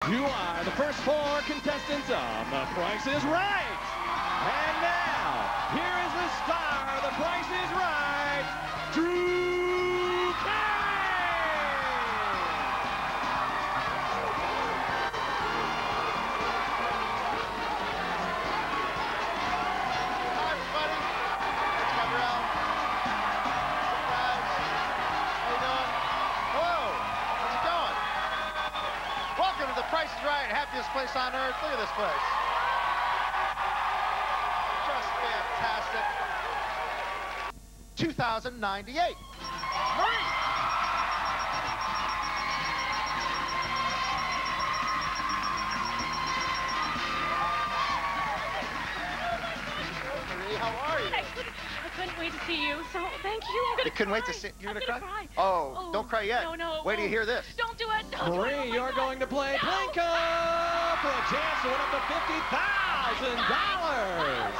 You are the first 4 contestants of The Price is Right. And now, here is the star of The Price is Right, Drew Carey. Hi, everybody. It's Gabrielle. Guys, how you doing? Hello. How's it going? Welcome to The Price is Right, happiest place on earth. Look at this place. Just fantastic. 2098. Marie. Marie, how are you? I couldn't wait to see you, so thank you. I'm gonna You couldn't wait to see. You're gonna cry? Oh, don't cry yet. No. Wait till you hear this. Don't do it. Don't do it. Marie, Oh you're going to play Plinko for a chance to win up to $50,000.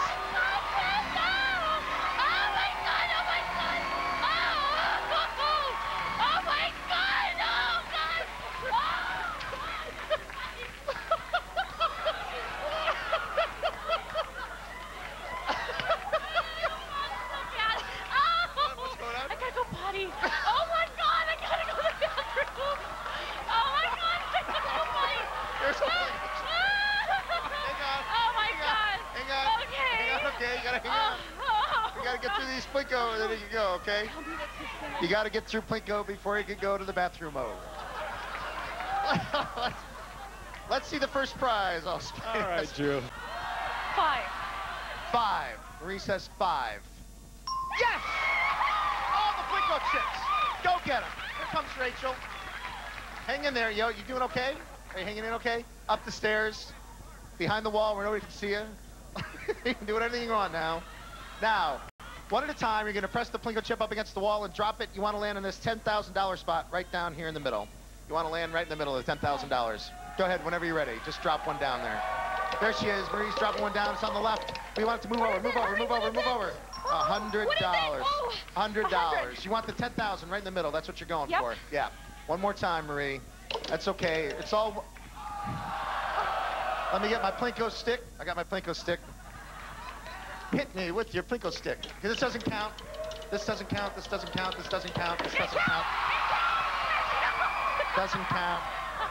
You gotta get through these Plinko, and then you can go, okay? You gotta get through Plinko before you can go to the bathroom mode. Let's see the first prize. All right, Drew. 5. 5. Marie says 5. Yes! All the Plinko chips. Go get them. Here comes Rachel. Hang in there, yo. You doing okay? Are you hanging in okay? Up the stairs, behind the wall where nobody can see you. You can do anything you want now. Now, one at a time, you're going to press the Plinko chip up against the wall and drop it. You want to land in this $10,000 spot right down here in the middle. You want to land right in the middle of the $10,000. Go ahead, whenever you're ready. Just drop one down there. There she is. Marie's dropping one down. It's on the left. We want it to move over, move over, move over, move over. $100. $100. You want the $10,000 right in the middle. That's what you're going for. Yeah. One more time, Marie. That's okay. It's all... Let me get my Plinko stick. I got my Plinko stick. Hit me with your Plinko stick. Because this doesn't count. This doesn't count. This doesn't count. This doesn't count. This doesn't count. Doesn't count.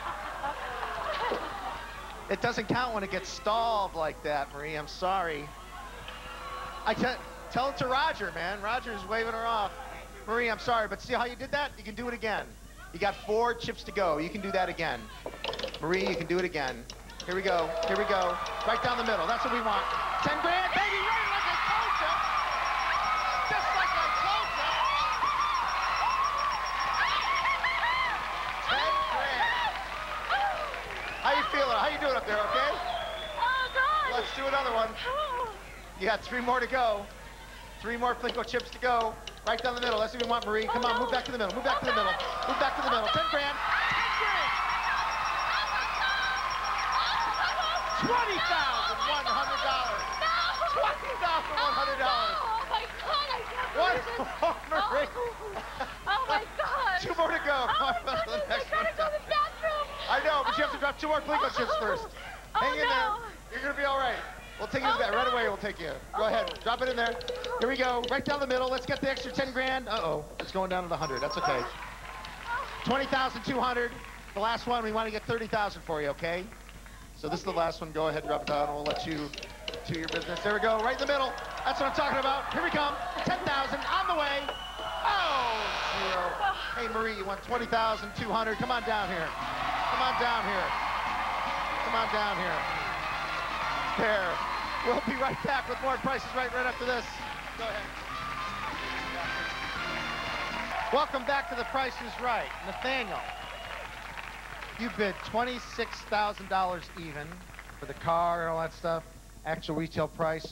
It doesn't count when it gets stalled like that, Marie. I'm sorry. Tell it to Roger, man. Roger's waving her off. Marie, I'm sorry, but see how you did that? You can do it again. You got 4 chips to go. You can do that again. Marie, you can do it again. Here we go. Here we go. Right down the middle. That's what we want. 10 grand, baby, right like I told you. Just like I told you. 10 grand. How you feeling? How you doing up there, okay? Oh, God. Let's do another one. You got 3 more to go. 3 more Plinko chips to go. Right down the middle. That's what we want, Marie. Come on, move back to the middle. Move back to the middle. Move back to the middle. 10 grand. 10 grand. $20,100. $20,100. Oh, my God. I can't believe this. One more, Marie. Oh, my God. 2 more to go. Oh, my goodness. I gotta go to the bathroom. I know, but you have to drop 2 more Plinko chips first. Hang in there. You're going to be all right. We'll take you to that right away. We'll take you. Go ahead. Drop it in there. Here we go. Right down the middle. Let's get the extra 10 grand. Uh-oh. It's going down to the 100. That's okay. 20,200. The last one, we want to get 30,000 for you, okay? So this is the last one. Go ahead, drop it down, and we'll let you do your business. There we go. Right in the middle. That's what I'm talking about. Here we come. 10,000 on the way. Oh, 0. Hey, Marie, you want 20,200. Come on down here. Come on down here. Come on down here. There. We'll be right back with more Prices Right after this. Go ahead. Welcome back to The Price is Right. Nathaniel, you bid $26,000 even for the car and all that stuff. Actual retail price,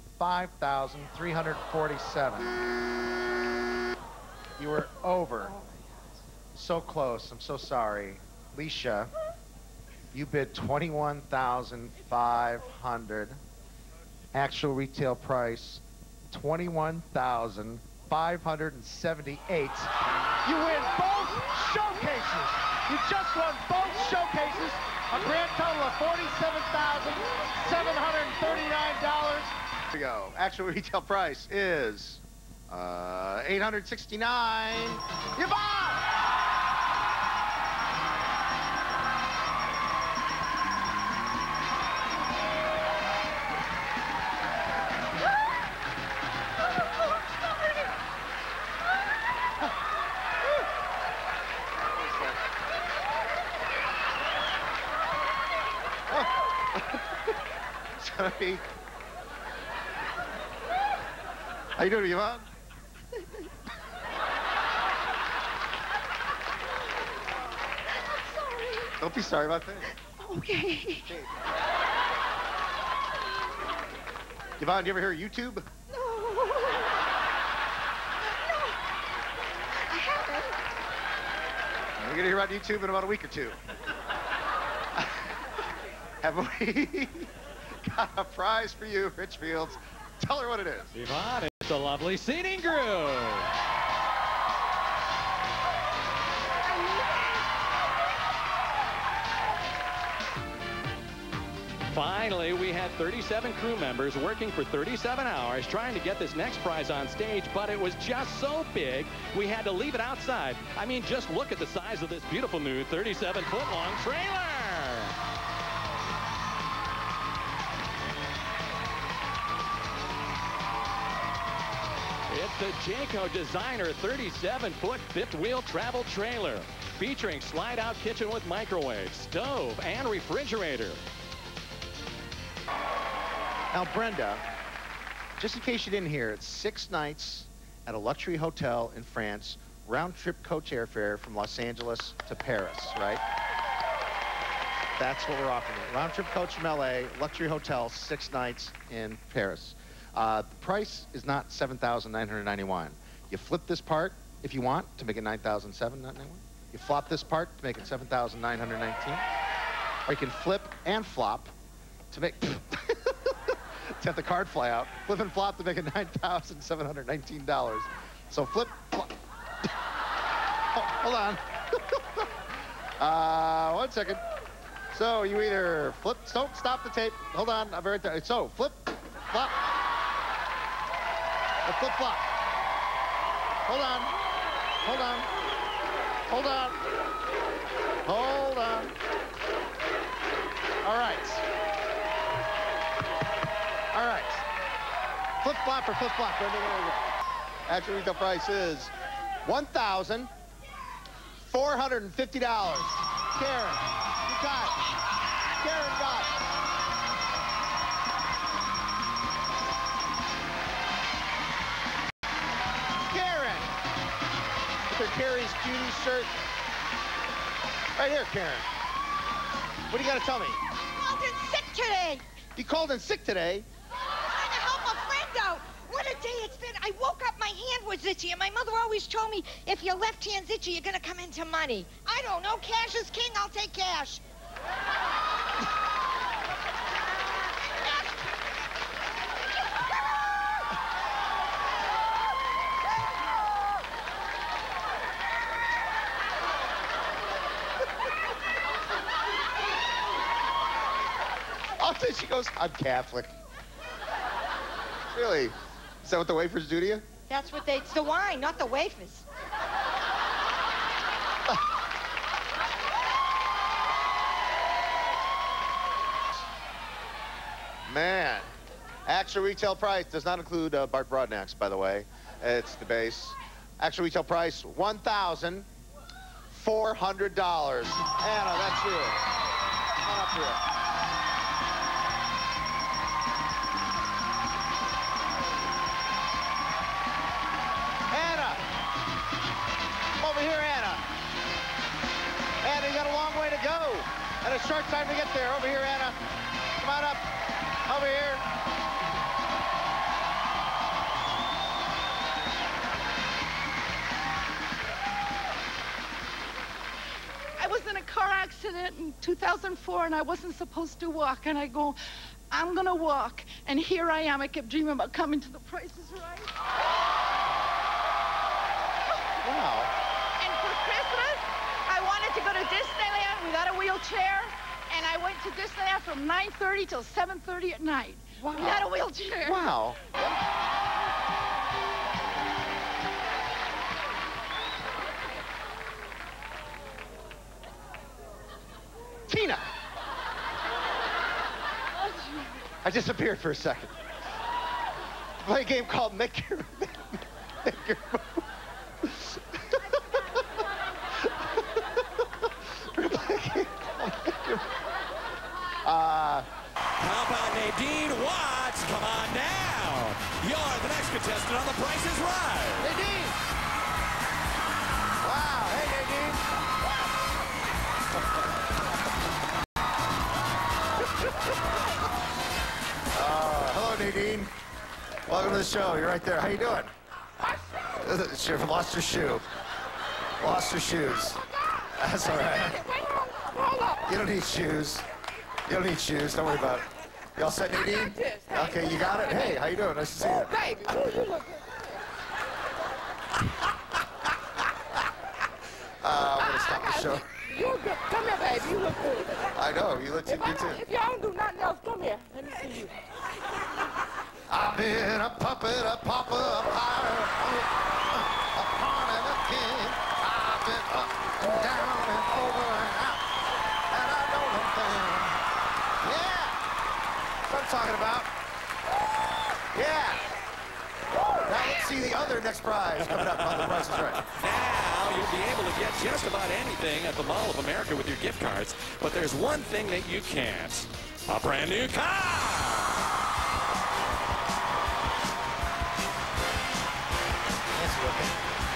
$25,347. You were over. So close. I'm so sorry. Leisha, you bid $21,500. Actual retail price, $21,578. You win both showcases. You just won both showcases A grand total of $47,739. Here we go. Actual retail price is $869. Yvonne! How you doing, Yvonne? I'm sorry. Don't be sorry about that. Okay. Yvonne, do you ever hear of YouTube? No. I haven't. We're going to hear about YouTube in about a week or two. Have we got a prize for you, Rich Fields? Tell her what it is. Yvonne, it's a lovely seating group. Finally, we had 37 crew members working for 37 hours trying to get this next prize on stage, but it was just so big, we had to leave it outside. I mean, just look at the size of this beautiful new 37-foot-long trailer. It's the Jayco Designer 37-foot fifth-wheel travel trailer featuring slide-out kitchen with microwave, stove, and refrigerator. Now, Brenda, just in case you didn't hear, it's 6 nights at a luxury hotel in France, round-trip coach airfare from Los Angeles to Paris, right? That's what we're offering. Round-trip coach from LA, luxury hotel, 6 nights in Paris. The price is not $7,991. You flip this part if you want to make it $9,791. You flop this part to make it $7,919. Or you can flip and flop to make to have the card fly out. Flip and flop to make it $9,719. So flip, flop. Oh, hold on. 1 second. So you either flip, don't stop the tape. Hold on, I'll be right there. So flip, flop. Or flip flop. Hold on. Hold on. Hold on. Hold on. All right. All right. Flip flop or flip flop. Actual retail price is $1,450. Karen, you got it. Karen got it. Carrie's cutie shirt. Right here, Karen. What do you got to tell me? I called in sick today. You called in sick today? Trying to help a friend out. What a day it's been. I woke up, my hand was itchy, and my mother always told me, if your left hand's itchy, you're going to come into money. I don't know. Cash is king. I'll take cash. She goes, I'm Catholic. Really? Is that what the wafers do to you? That's what it's the wine, not the wafers. Man. Actual retail price does not include Bart Broadnax, by the way. It's the base. Actual retail price, $1,400. Anna, that's you. Come on up here. And a short time to get there. Over here, Anna. Come on up. Over here. I was in a car accident in 2004, and I wasn't supposed to walk. And I go, I'm going to walk. And here I am. I kept dreaming about coming to the Price is Right. Wow. And for Christmas, I wanted to go to Disneyland without a wheelchair. And I went to Disneyland from 9:30 till 7:30 at night. Wow. Without a wheelchair. Wow. Tina. I disappeared for a second. Play a game called Make Your Move. How about Nadine Watts? Come on now. You're the next contestant on The Price is Right. Nadine! Wow, hey Nadine. Hello Nadine. Welcome to the show. You're right there. How you doing? She lost her shoe. Lost her shoes. That's all right. You don't need shoes. You don't need shoes. Don't worry about it. You all set, Nadine? Okay, you got it? Hey, how you doing? Nice to see you. Baby, you look good. I'm going to stop the show. You look good. Come here, baby. You look good. I know. You look good, too. If y'all don't do nothing else, come here. Let me see you. I've been a puppet, a pauper, a pirate, a pawn and a king. I've been up and down and over and out, and I know nothing. Yeah, that's what I'm talking about. Yeah. Now let's see the other next prize coming up on The Price is Right. Now you'll be able to get just about anything at the Mall of America with your gift cards, but there's one thing that you can't. A brand new car! Okay.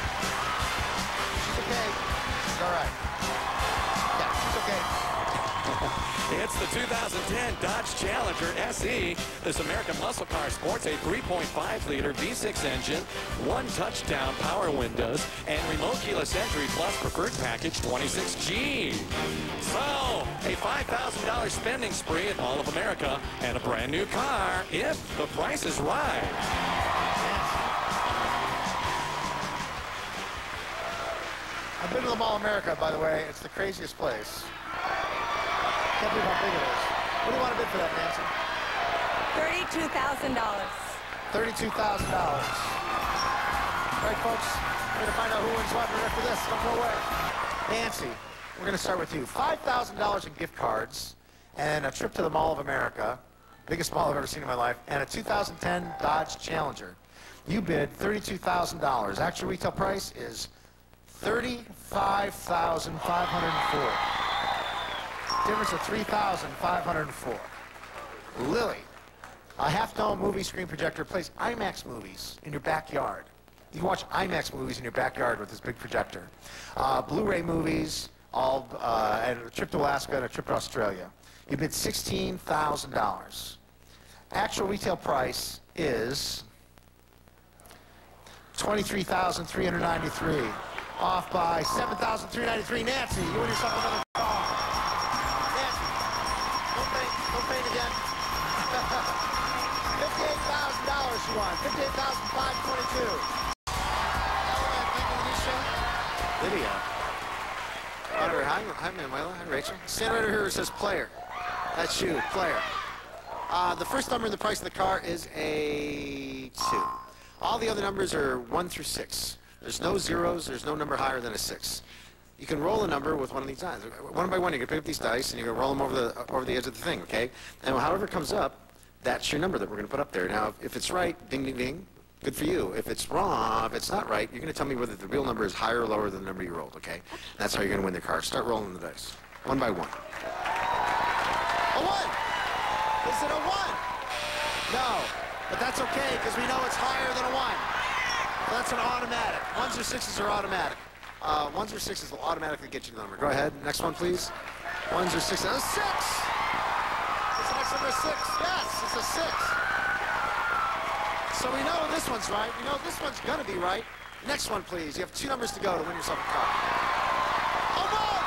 She's okay. She's all right. Yeah, she's okay. It's the 2010 Dodge Challenger SE. This American muscle car sports a 3.5-liter V6 engine, 1 touchdown power windows, and remote keyless entry plus preferred package 26G. So, a $5,000 spending spree at Mall of America and a brand new car if the price is right. I've been to the Mall of America, by the way. It's the craziest place. Can't believe how big it is. What do you want to bid for that, Nancy? $32,000. $32,000. All right, folks. We're going to find out who wins what right after this. Don't go away. Nancy, we're going to start with you. $5,000 in gift cards and a trip to the Mall of America, biggest mall I've ever seen in my life, and a 2010 Dodge Challenger. You bid $32,000. Actual retail price is $35,504. Difference of $3,504. Lily, a half-dome movie screen projector plays IMAX movies in your backyard. You can watch IMAX movies in your backyard with this big projector. Blu-ray movies, and a trip to Alaska and a trip to Australia. You bid $16,000. Actual retail price is $23,393. Off by $7,393. Nancy, you win yourself another car. Nancy, don't faint again. $58,000 you won. $58,522. Lydia. Hi, Manuela. Hi, Rachel. Stand right over here where it says player. That's you, player. The first number in the price of the car is a 2. All the other numbers are 1 through 6. There's no zeros. There's no number higher than a 6. You can roll a number with one of these dice. One by one, you can pick up these dice, and you can roll them over the edge of the thing, okay? And however it comes up, that's your number that we're going to put up there. Now, if it's right, ding, ding, ding, good for you. If it's wrong, if it's not right, you're going to tell me whether the real number is higher or lower than the number you rolled, okay? That's how you're going to win the car. Start rolling the dice. One by one. A 1! Is it a 1? No. But that's okay, because we know it's higher than a 1. So that's an automatic. 1s or 6s are automatic. 1s or 6s will automatically get you the number. Go ahead. Next one, please. 1s or 6s. A 6! Is the next number a 6? Yes, it's a 6. So we know this one's right. We know this one's going to be right. Next one, please. You have 2 numbers to go to win yourself a car. A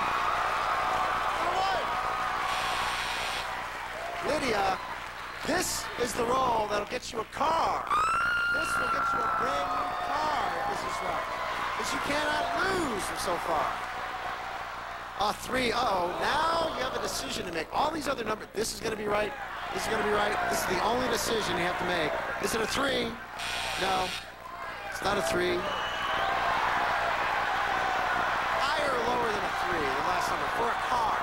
1! Lydia, this is the roll that'll get you a car. This will get you a brand new car if this is right. Because you cannot lose so far. 3. Uh-oh. Now you have a decision to make. All these other numbers. This is going to be right. This is going to be right. This is the only decision you have to make. Is it a 3? No. It's not a 3. Higher or lower than a 3, the last number, for a car.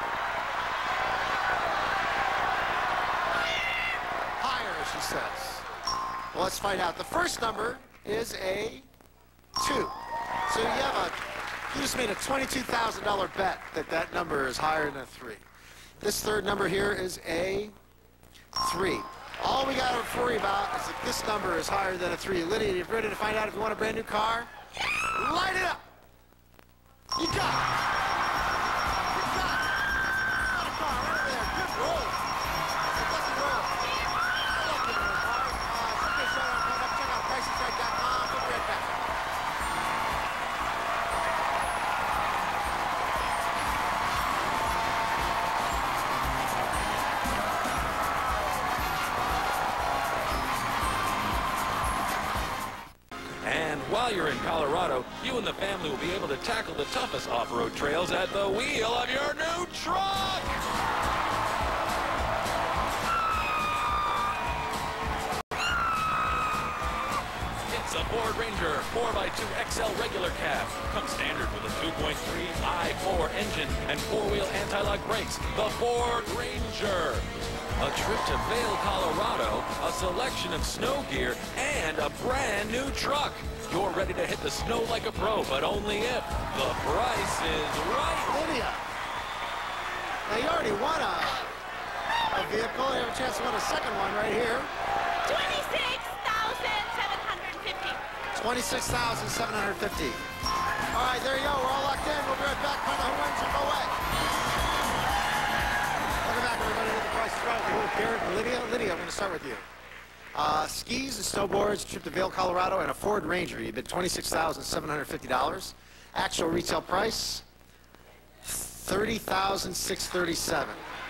Higher, she says. Well, let's find out. The first number is a 2. So you just made a $22,000 bet that that number is higher than a 3. This third number here is a 3. All we got to worry about is that this number is higher than a 3. Lydia, you ready to find out if you want a brand new car? Light it up! You got it! You got it! Got a car right over there. Good roll. It doesn't roll. I love giving away cars. Someday show up, coming up. Check out pricesright.com. We'll be right back. While you're in Colorado, you and the family will be able to tackle the toughest off-road trails at the wheel of your new truck! It's a Ford Ranger 4x2 XL regular cab. Comes standard with a 2.3 i4 engine and 4-wheel anti-lock brakes. The Ford Ranger. A trip to Vail, Colorado, a selection of snow gear, and a brand new truck. You're ready to hit the snow like a pro, but only if the price is right. Lydia, now you already won a vehicle. You have a chance to win a second one right here. $26,750. $26,750. All right, there you go. We're all locked in. We'll be right back. Find out who wins and go away. Welcome back, everybody, to The Price is Right. We're with Garrett and Lydia. Lydia, I'm going to start with you. Skis and snowboards, trip to Vail, Colorado, and a Ford Ranger. You bid $26,750. Actual retail price, $30,637.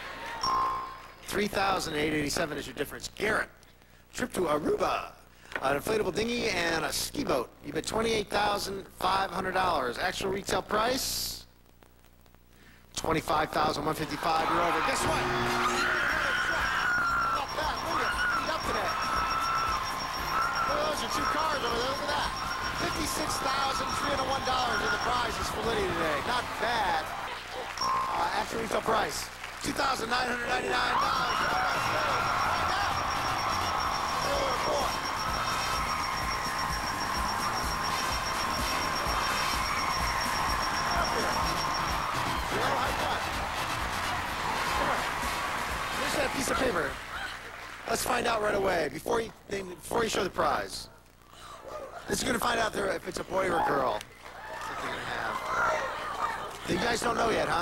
$3,887 is your difference. Garrett, trip to Aruba, an inflatable dinghy and a ski boat. You bid $28,500. Actual retail price, $25,155. You're over. Guess what? Not bad. Look at it. Up today. Those are 2 cars over there. Look at that. $56,301 are the prizes for Lydia today. Not bad. Actual retail price, $2,999. Here's that piece of paper. Let's find out right away before you show the prize. This is going to find out if it's a boy or a girl. You guys don't know yet, huh?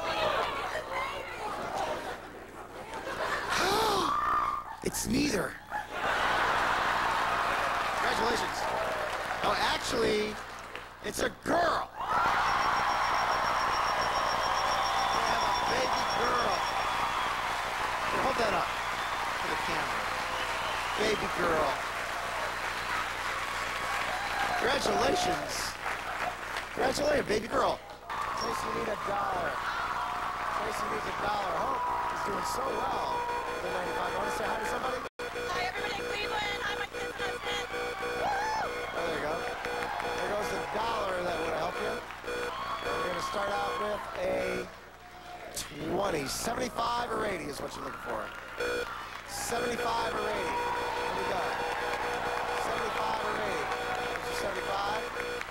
It's neither. Congratulations. Oh, actually, it's a girl. We have a baby girl. Here, hold that up for the camera. Baby girl. Congratulations. Congratulations, baby girl. Tracy, you need $1. Tracy needs $1. Hope is doing so well. You want to say hi to somebody? Hi, everybody in Cleveland. I'm a kid's husband. Oh, there you go. There goes $1 that would help you. We're going to start out with a 20. 75 or 80 is what you're looking for. 75 or 80. Here we go. 75 or 80. There's your 75.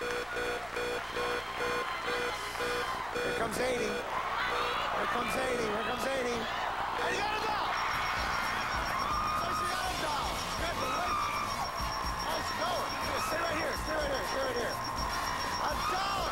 Here comes 80. Here comes 80. Here comes 80. And you got $1. Tracy got $1. Congratulations. How's it going? Here, stay right here. Stay right here. Stay right here. $1.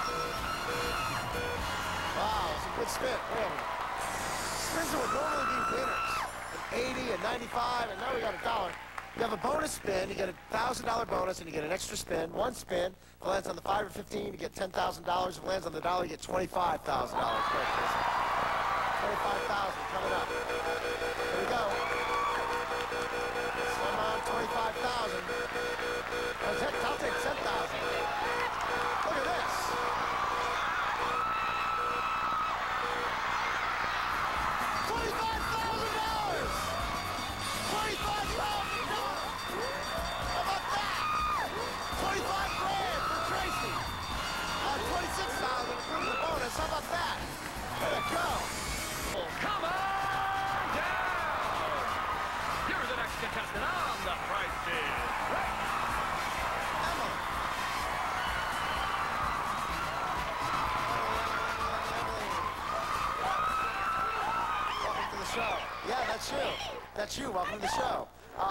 Wow, it's a good spin. Wait a minute. Spins that would normally be winners. An 80, a 95, and now we got $1. You have a bonus spin. You get a $1,000 bonus, and you get an extra spin. One spin. If it lands on the 5 or 15, you get $10,000. If it lands on the $1, you get $25,000. $25,000 coming up. Here we go. Slim on 25,000. I'll take 10,000. Look at this. Yeah, that's you. That's you. Welcome to the show.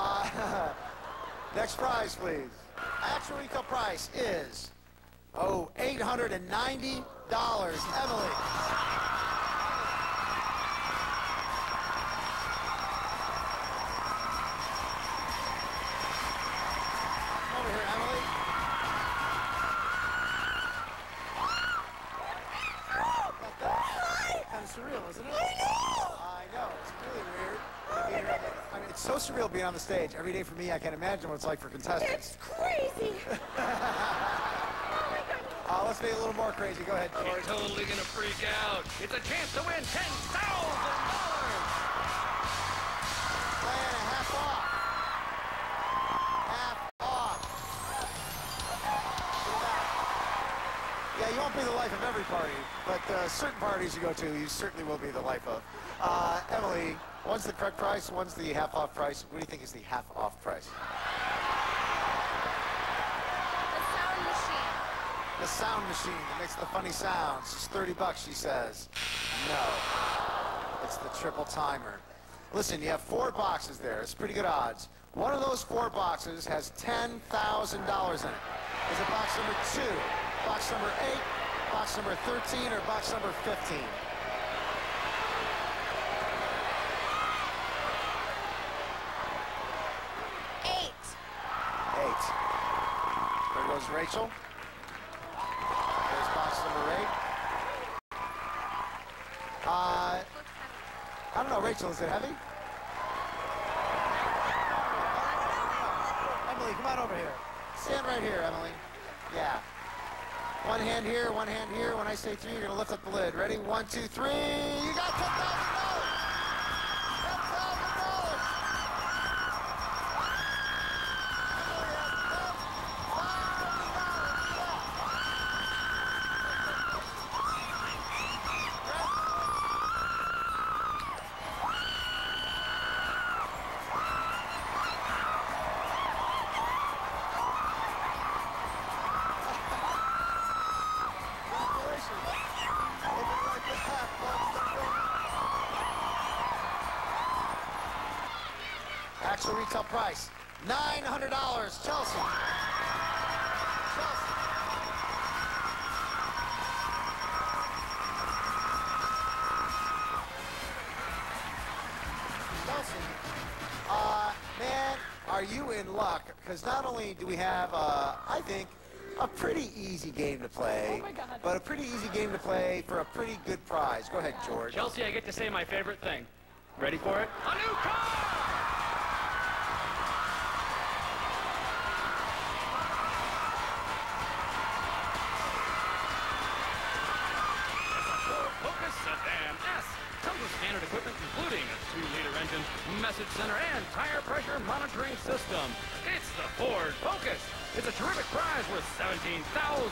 Next prize, please. Actual retail price is, $890. Emily. Over here, Emily. Kind of surreal, isn't it? I know. It's really weird. I mean, it's so surreal being on the stage. Every day for me, I can't imagine what it's like for contestants. It's crazy. Let's make it a little more crazy. Go ahead, George. You're totally gonna freak out. It's a chance to win $10,000. Plan a half off. Half off. Yeah, you won't be the life of every party, but certain parties you go to, you certainly will be the life of. Emily, one's the correct price, one's the half off price. What do you think is the half off price? The sound machine that makes the funny sounds. It's $30, she says. No. It's the triple timer. Listen, you have 4 boxes there. It's pretty good odds. One of those 4 boxes has $10,000 in it. Is it box number 2, box number 8, box number 13, or box number 15? 8. 8. There goes Rachel. There's box number 8. I don't know, Rachel, is it heavy? Emily, come on over here. Stand right here, Emily. Yeah. One hand here, one hand here. When I say 3, you're going to lift up the lid. Ready? 1, 2, 3. You got $10,000! Actual retail price, $900. Chelsea. Chelsea. Man, are you in luck? Because not only do we have, I think, a pretty easy game to play, Oh my God. but a pretty easy game to play for a pretty good prize. Go ahead, George. Chelsea, I get to say my favorite thing. Ready for it? A new car! Focus Sedan S. Comes with standard equipment including a 2-liter engine, message center, and tire pressure monitoring system. It's the Ford Focus. It's a terrific prize worth $17,365.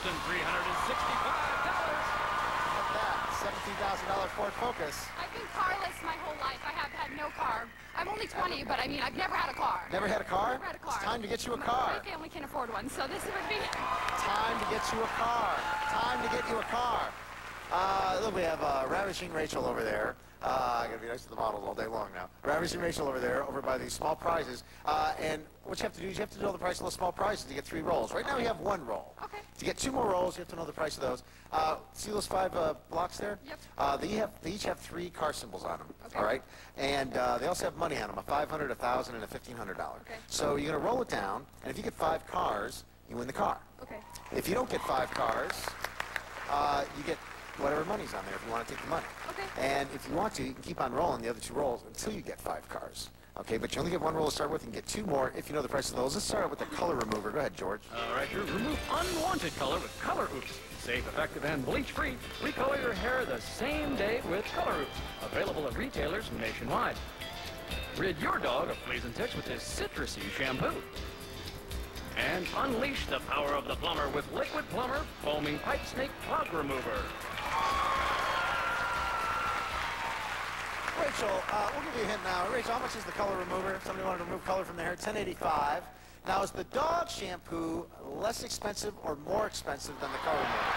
$17,000 Ford Focus. I've been carless my whole life. I have had no car. I'm only 20, but I mean, I've never had a car. Never had a car? Never had a car. It's time to get you a car. My family can afford one, so this would be... Time to get you a car. Time to get you a car. Look, we have Ravishing Rachel over there. I gotta be nice to the models all day long now. Ravishing Rachel over there, over by the small prizes. And what you have to do is you have to know the price of those small prizes to get 3 rolls. Right now you have 1 roll. Okay. To get 2 more rolls, you have to know the price of those. See those 5 blocks there? Yep. They each have 3 car symbols on them. Okay. All right. And they also have money on them: a $500, $1,000, and a $1,500. Okay. So you're gonna roll it down, and if you get 5 cars, you win the car. Okay. If you don't get 5 cars, you get whatever money's on there if you want to take the money. Okay. And if you want to, you can keep on rolling the other 2 rolls until you get 5 cars. Okay, but you only get 1 roll to start with and get 2 more if you know the price of those. Let's start out with the color remover. Go ahead, George. All right, Drew, remove unwanted color with Color Oops. Safe, effective, and bleach-free. Recolor your hair the same day with Color Oops. Available at retailers nationwide. Rid your dog of fleas and ticks with this citrusy shampoo. And unleash the power of the plumber with Liquid Plumber Foaming Pipe Snake Plug Remover. Rachel, we'll give you a hint now. Rachel, how much is the color remover? If somebody wanted to remove color from their hair, $10.85. Now, is the dog shampoo less expensive or more expensive than the color remover?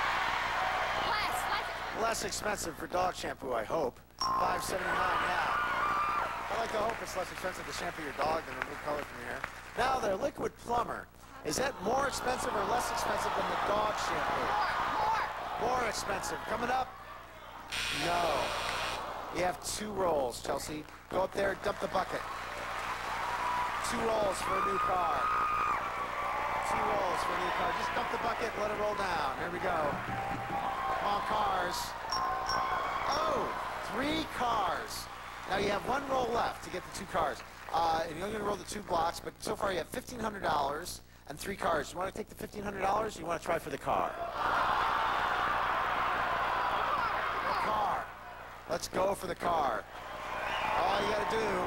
Less. Less expensive for dog shampoo, I hope. $5.79 now. like to hope it's less expensive to shampoo your dog than remove color from your hair. Now, their liquid plumber. Is that more expensive or less expensive than the dog shampoo? More expensive. Coming up? No. You have 2 rolls, Chelsea. Go up there, dump the bucket. 2 rolls for a new car. 2 rolls for a new car. Just dump the bucket, let it roll down. Here we go. Come on, cars. Oh, 3 cars. Now you have 1 roll left to get the 2 cars. And you're only going to roll the 2 blocks, but so far you have $1,500 and 3 cars. You want to take the $1,500 or you want to try for the car? The car. Let's go for the car. All you got to do,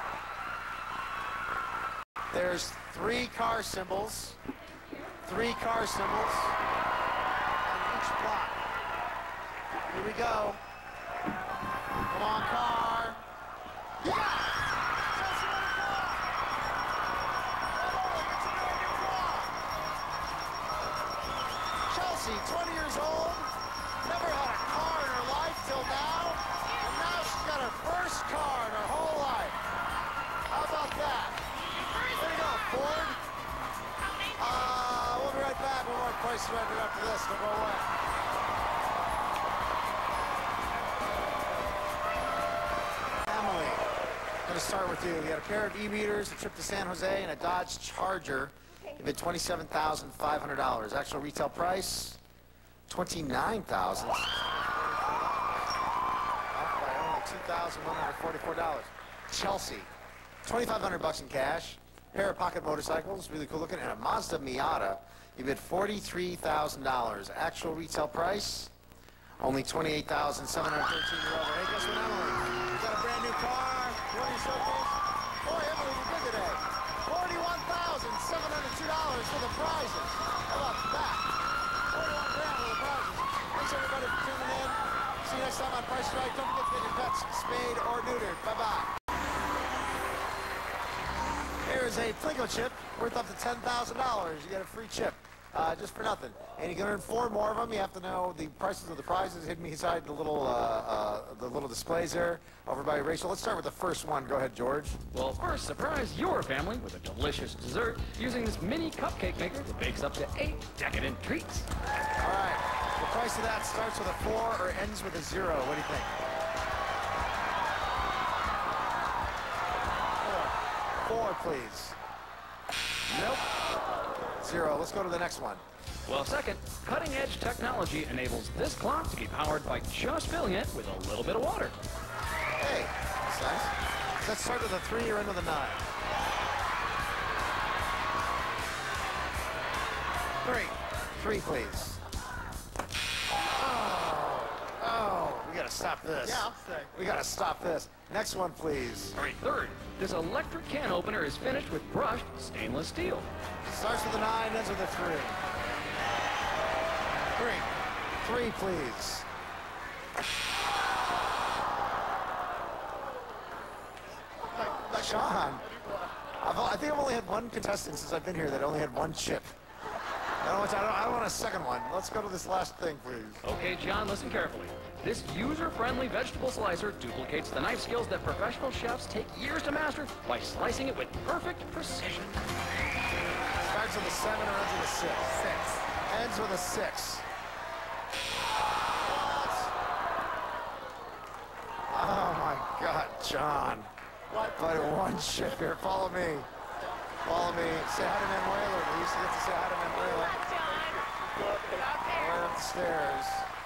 there's 3 car symbols. 3 car symbols on each block. Here we go. Come on, car. Yeah! Chelsea, 20 years old, never had a car in her life till now, and now she's got her first car in her whole life. How about that? There you go, Ford. We'll be right back with more Price is Right after this. Don't go away. Emily, I'm going to start with you. You got a pair of e-meters, a trip to San Jose, and a Dodge Charger. You bid $27,500. Actual retail price, $29,000. Off by only $2,144. Chelsea, $2,500 in cash. Pair of pocket motorcycles, really cool looking, and a Mazda Miata. You bid $43,000. Actual retail price, only $28,713. You're over. Hey, guess what, Emily? You got a brand new car. You want your showcase? Boy, Emily, you're good today. $41,702 for the prizes. How about that? 41 grand for the prizes. Thanks everybody for tuning in. See you next time on Price is Right. Don't forget to get your pets spayed or neutered. Bye-bye. Here is a Plinko chip worth up to $10,000. You get a free chip just for nothing. And you can earn 4 more of them. You have to know the prices of the prizes hidden beside the little displays there over by Rachel. Let's start with the first one. Go ahead, George. Well, first, surprise your family with a delicious dessert using this mini cupcake maker that bakes up to 8 decadent treats. All right. The price of that starts with a 4 or ends with a 0. What do you think? 4, please. Nope. 0. Let's go to the next one. Well, second, cutting-edge technology enables this clock to be powered by just filling it with a little bit of water. Hey, that's nice. Let's start with a 3 or end with a 9. 3, please. Oh, we gotta stop this. Yeah, I'll say. We gotta stop this. Next one, please. All right, third, this electric can opener is finished with brushed stainless steel. Starts with a 9, ends with a 3. 3, please. Sean, I think I've only had 1 contestant since I've been here that only had 1 chip. I don't want a second one. Let's go to this last thing, please. Okay, John, listen carefully. This user-friendly vegetable slicer duplicates the knife skills that professional chefs take years to master by slicing it with perfect precision. Starts with a 7 or ends with a 6. 6. Ends with a 6. What? Oh my God, John. But 1 chip here. Follow me. Follow me. Say hi to Manuela. We used to get to say hi to Manuela. Right up the stairs.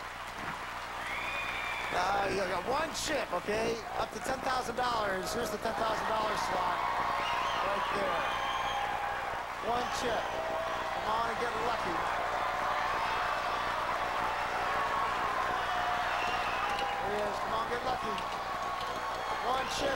You got 1 chip, okay? Up to $10,000. Here's the $10,000 slot. Right there. 1 chip. Come on and get lucky. Here he is. Come on, get lucky. 1 chip.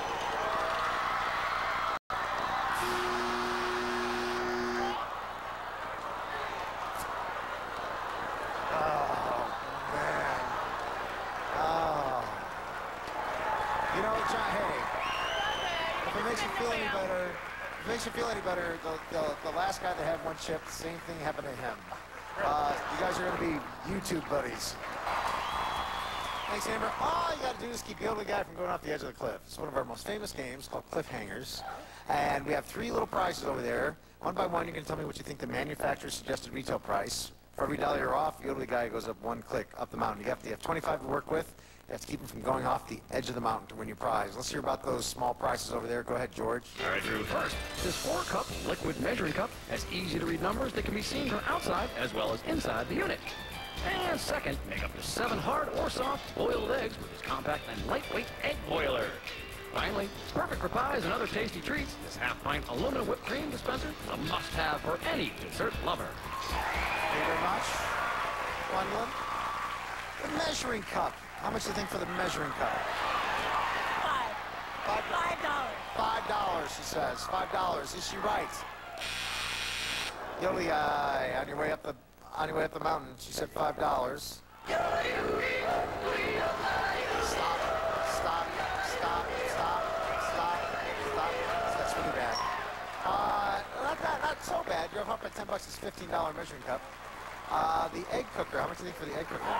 Makes you feel any better, the last guy that had 1 chip, the same thing happened to him. You guys are going to be YouTube buddies. Thanks, Amber. All you got to do is keep the other guy from going off the edge of the cliff. It's one of our most famous games called Cliffhangers. And we have 3 little prizes over there. One by one, you're going to tell me what you think the manufacturer's suggested retail price. For every dollar you're off, the other guy goes up 1 click up the mountain. You have 25 to work with. You have to keep him from going off the edge of the mountain to win your prize. Let's hear about those small prizes over there. Go ahead, George. All right, Drew. First, this 4-cup liquid measuring cup has easy-to-read numbers that can be seen from outside as well as inside the unit. And second, make up to 7 hard or soft boiled eggs with this compact and lightweight egg boiler. Finally, perfect for pies and other tasty treats, this half-pint aluminum whipped cream dispenser is a must-have for any dessert lover. Thank you very much. Gwendolyn. The measuring cup. How much do you think for the measuring cup? $5, she says. $5. Is she right? Yoli, on your way up the mountain, she said $5. Stop. That's really bad. Not so bad. You're up at $10. It's $15 measuring cup. The egg cooker. How much do you think for the egg cooker?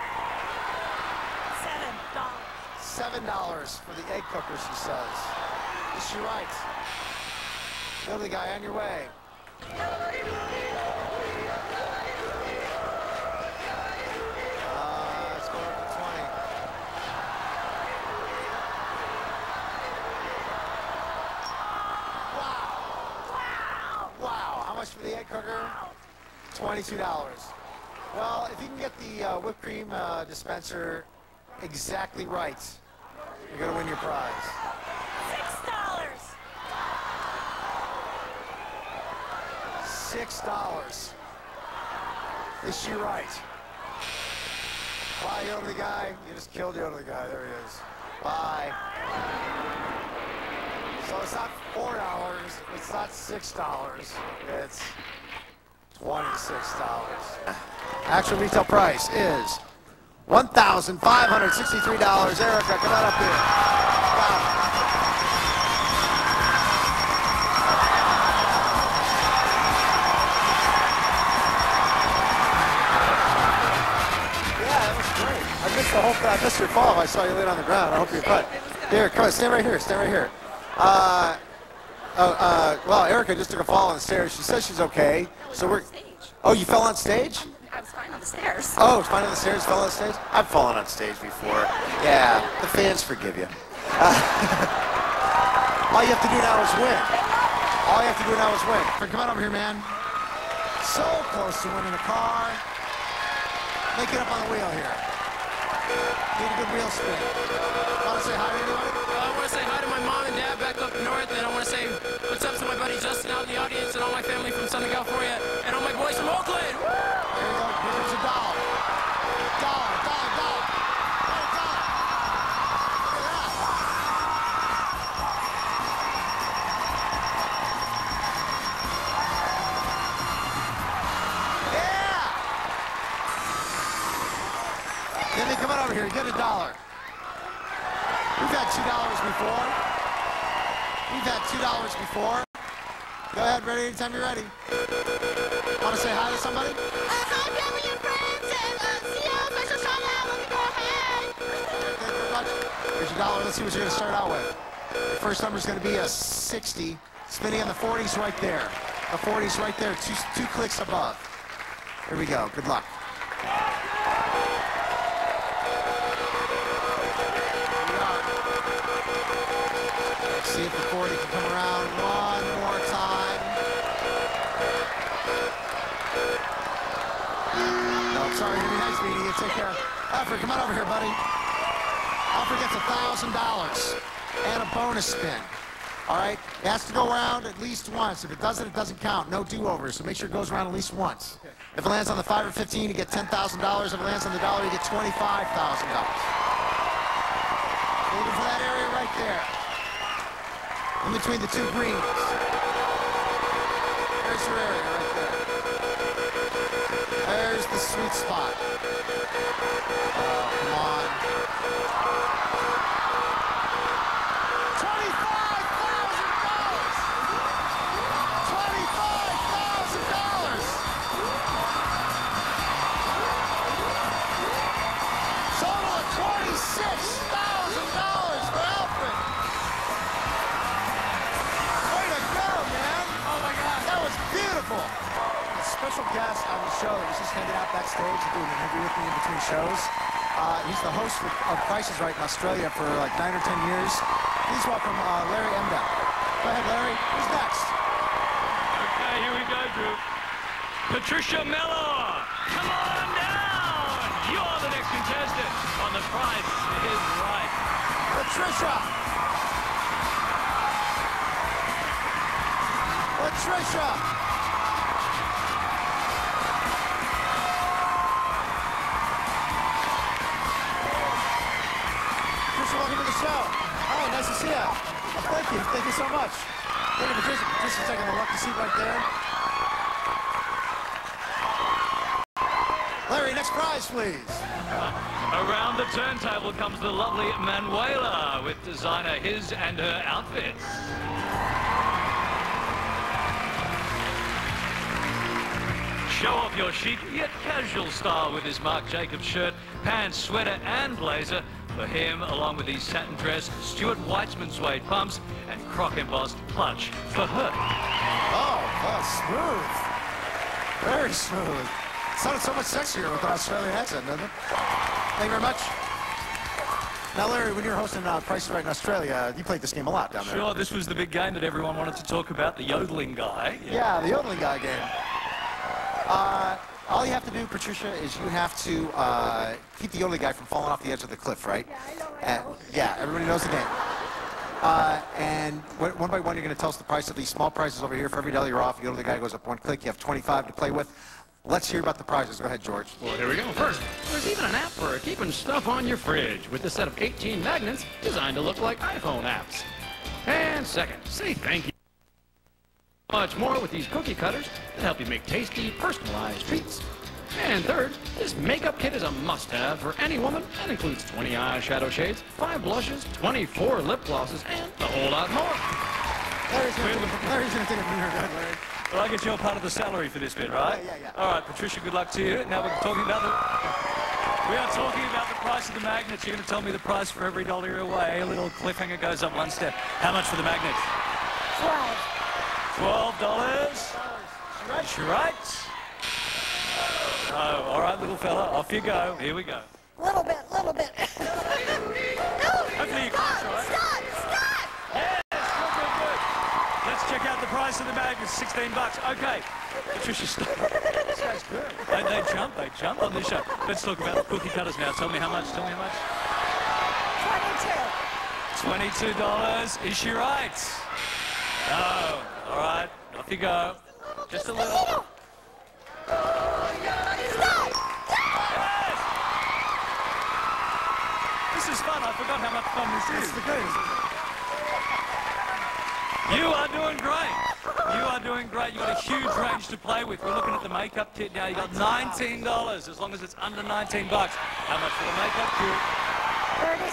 $7 for the egg cooker, she says. Is she right? The other guy, on your way. Let's go up to 20. Wow. How much for the egg cooker? $22. Well, if you can get the whipped cream dispenser exactly right, you're going to win your prize. $6. Is she right? Bye, you other guy. You just killed the other guy. There he is. Bye. So it's not $4. It's not $6. It's $26. Actual retail price is $1,563. Erica, come on up here. Wow. I missed your fall. I saw you laid on the ground. I hope you're fine. Here, come on, stand right here. Well, Erica just took a fall on the stairs. She says she's okay. So we're. Oh, you fell on stage? I was fine on the stairs. Oh, fine on the stairs. Fell on stage. I've fallen on stage before. Yeah, the fans forgive you. All you have to do now is win. Come on over here, man. So close to winning a car. Make it up on the wheel here. Need a good wheel spin. Want to say hi to anyone? I want to say hi to my mom and dad back up north, and I want to say what's up to my buddy Justin out in the audience, and all my family from Southern California, and all my boys from Oakland. There you go. Here's a dollar. Dollar. Jimmy, come on over here. Get $1. We've had $2 before. Go ahead, ready anytime you're ready. Want to say hi to somebody? Hi, family and friends, and see you. Special shout out. Let me go ahead. Thank you very much. Here's your $1. Let's see what you're going to start out with. The first number is going to be a 60. Spinning on the 40s right there. The 40s right there. Two clicks above. Here we go. Good luck. See if the 40 can come around one more time. No, sorry, you're nice meeting you. Take care. Alfred, come on over here, buddy. Alfred gets $1,000 and a bonus spin. All right? It has to go around at least once. If it doesn't, it doesn't count. No do-overs, so make sure it goes around at least once. Okay. If it lands on the 5 or 15, you get $10,000. If it lands on the dollar, you get $25,000. Looking for that area right there. In between the two greens. There's your area right there. There's the sweet spot. Oh, come on. $25,000! $25,000! Total of $26,000! guest on the show that was just hanging out backstage and doing an interview with me in between shows. He's the host of Price is Right in Australia for like 9 or 10 years. Please welcome Larry Emdow. Go ahead, Larry. Who's next? Okay, here we go, Drew. Patricia Miller, come on down. You're the next contestant on The Price is Right. Patricia! Patricia! Patricia, welcome to the show. Hi, nice to see you. Oh, thank you. Thank you so much. Thank you, Patricia. Patricia's taking a lucky seat right there. Larry, next prize, please. Around the turntable comes the lovely Manuela with designer his and her outfits. Show off your chic yet casual style with his Marc Jacobs shirt, pants, sweater and blazer. For him, along with his satin dress, Stuart Weitzman suede pumps and croc embossed clutch for her. Oh, smooth. Very smooth. Sounded so much sexier with an Australian accent, doesn't it? Thank you very much. Now, Larry, when you were hosting Price is Right in Australia, you played this game a lot down there. Sure, this was the big game that everyone wanted to talk about, the yodeling guy. Yeah, the yodeling guy game. All you have to do, Patricia, is you have to keep the yodeling guy from falling off the edge of the cliff, right? Yeah, I know. Yeah, everybody knows the game. And one by one, you're going to tell us the price of these small prizes over here. For every dollar you're off, the yodeling guy goes up one click. You have 25 to play with. Let's hear about the prizes. Go ahead, George. Well, here we go. First, there's even an app for keeping stuff on your fridge with a set of 18 magnets designed to look like iPhone apps. And second, say thank you. Much more with these cookie cutters that help you make tasty, personalized treats. And third, this makeup kit is a must-have for any woman and includes 20 eyeshadow shades, 5 blushes, 24 lip glosses, and a whole lot more. Larry's going to take a minute, Larry. Well, I get your part of the salary for this bit, right? Yeah. All right, Patricia, good luck to you. Now we're talking about we are talking about the price of the magnets. You're going to tell me the price for every dollar you're away. A little cliffhanger goes up one step. How much for the magnets? $12. She's right. Oh, all right, little fella, off you go. Here we go. Little bit. Hopefully you can't, right? Stop! Yes, good. Let's check out the price of the magnets, $16. Okay. Patricia, stop. This guy's good. They jump on this show. Let's talk about the cookie cutters now. Tell me how much. 22. $22. Is she right? No. All right. Off you go. Just a little. Stop! Yes! This is fun. I forgot how much fun this is. It's the greatest. You are doing great. You've got a huge range to play with. We're looking at the makeup kit now. You got $19, as long as it's under $19. How much for the makeup kit?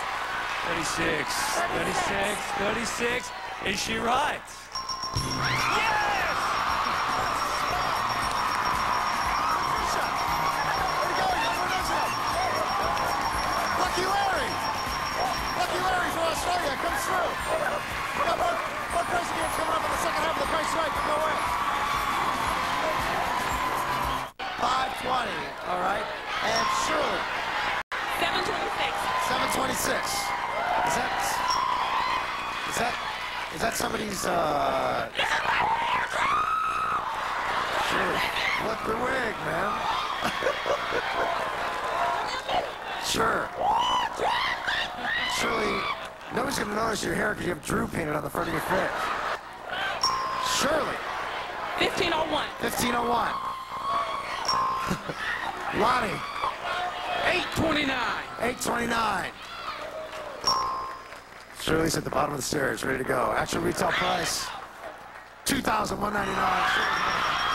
36. Is she right? Yes! Lucky Larry from Australia comes through. We got more crazy games coming up in the second half of the Price is Right. No way. 520. All right. And Shirley. 726. Is that somebody's Shirley, flip the wig, man. Sure. Shirley, nobody's going to notice your hair because you have Drew painted on the front of your face. Shirley. 1501. 1501. Lonnie. 829. 829. Shirley's at the bottom of the stairs, ready to go. Actual retail price, $2,199.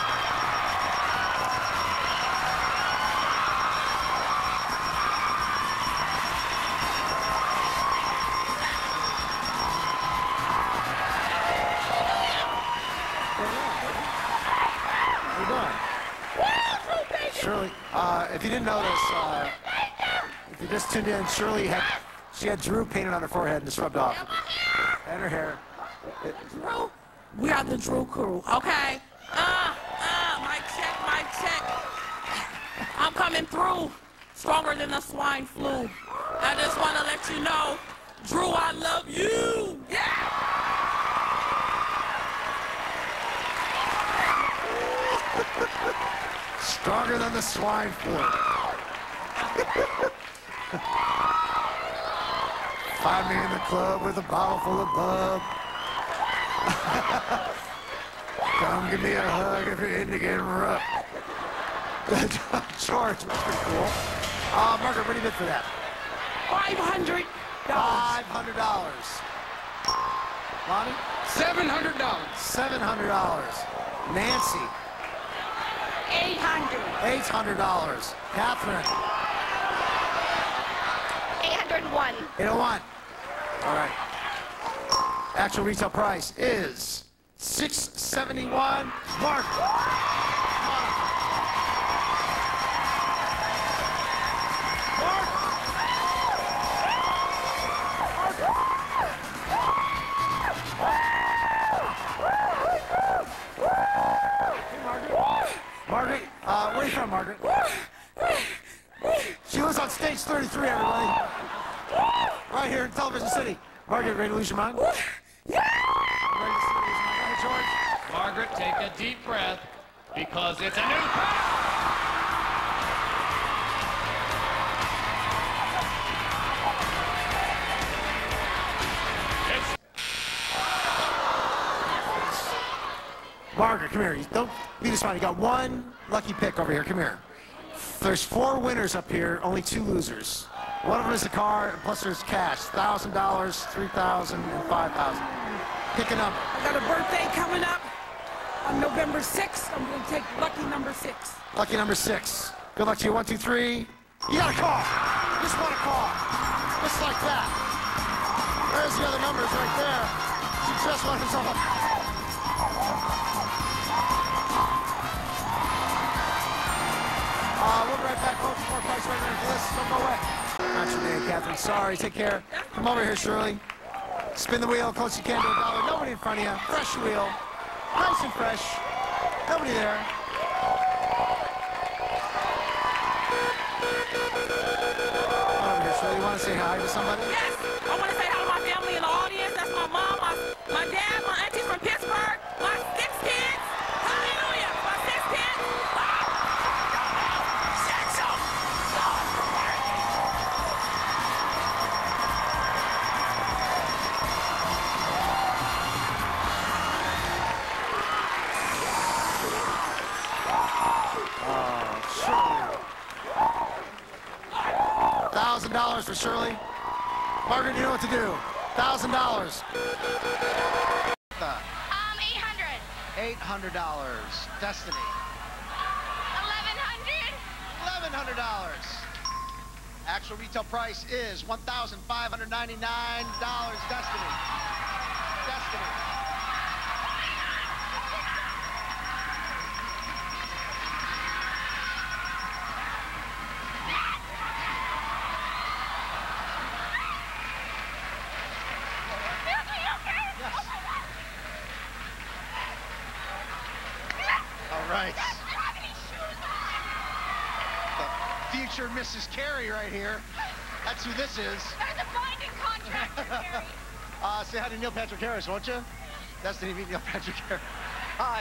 Shirley, if you didn't notice, if you just tuned in, Shirley had Drew painted on her forehead and just rubbed off. And her hair. Drew, we are the Drew crew, okay? Mic check. coming through, stronger than the swine flu. I just want to let you know, Drew, I love you. Yeah! Stronger than the swine flu. Find me in the club with a bottle full of bub. Come give me a hug if you're into getting rough. George, that's pretty cool. Margaret, what do you bid for that? $500. $500. Lonnie? $700. $700. Nancy? $800. $800. Catherine? 801. 801. All right. Actual retail price is $671. Mark. Margaret, where are you from, Margaret? She lives on stage 33, everybody. Right here in Television City. Margaret, ready to lose your mind? Margaret, take a deep breath because it's a new crowd. Margaret, come here. You don't be this one. You got one lucky pick over here. Come here. There's 4 winners up here, only 2 losers. One of them is a car, plus there's cash. $1,000, $3,000, and $5,000. Pick a number. I got a birthday coming up on November 6th. I'm going to take lucky number 6. Lucky number 6. Good luck to you. 1, 2, 3. You got a call. Just want a call. Just like that. There's the other numbers right there. You just want to call. We'll be right back, folks. More Price Right Now for this. Don't go away. Not your name, Catherine. Sorry. Take care. Come over here, Shirley. Spin the wheel, close you can to $1. Nobody in front of you. Fresh wheel. Nice and fresh. Nobody there. Come over here, Shirley. You want to say hi to somebody? Yes, I want to say hi to my family in the audience. That's my mom, my dad, my aunties from Pittsburgh, my 6 kids. Hallelujah, my 6 kids. $1,000 for Shirley. Margaret, you know what to do. $1,000. $800. $800. Destiny. $1,100. $1,100. Actual retail price is $1,599. Destiny. Destiny. All right. The future Mrs. Carey right here. That's who this is. There's a binding contract for Carey. Say hi to Neil Patrick Harris, won't you? Destiny, meet Neil Patrick Harris. Hi.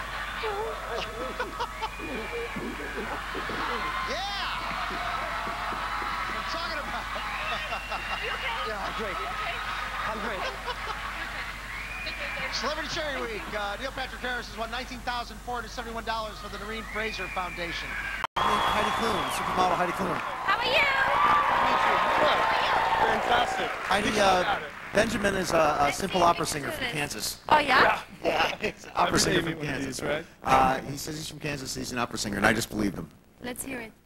Yeah. I'm talking about. You okay? Yeah, I'm great. I'm great. Celebrity Cherry Week. Neil Patrick Harris has won $19,471 for the Noreen Fraser Foundation. Heidi Klum, supermodel Heidi Klum. How are you? Fantastic. Heidi, Benjamin is a simple opera singer from Kansas. Oh, yeah? Yeah, he's an opera singer from Kansas. Right? He says he's from Kansas, he's an opera singer, and I just believe him. Let's hear it.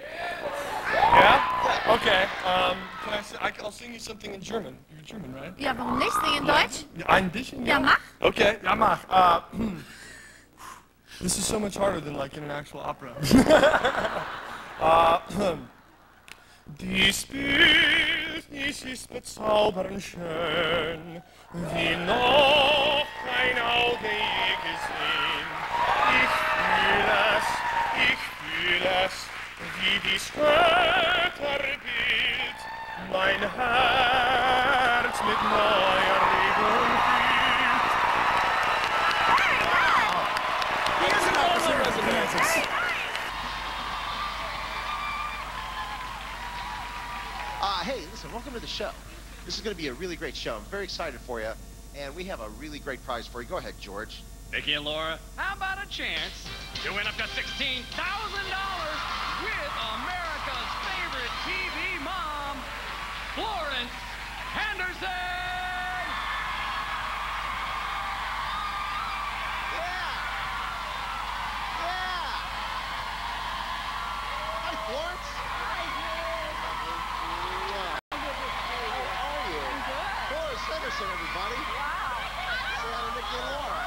Yeah? Okay. I'll sing you something in German. You're German, right? Ja, warum nicht? Sing in Deutsch? Ein bisschen, Ja, mach. Okay, ja, mach. This is so much harder than like in an actual opera. Dies Bild, dies ist bezaubernd schön, wie noch kein Auge je gesehen. Ich fühl es, wie wie später gilt, mein Herz mit neuer Regung füllt. Here's an opportunity for Kansas. Hey, listen, welcome to the show. This is going to be a really great show. I'm very excited for you, and we have a really great prize for you. Go ahead, George. Mickey and Laura, how about a chance to win up to $16,000 with America's favorite TV mom, Florence Henderson? Hi, Florence. Henderson, everybody. Wow. Say hi to Mickey and Laura.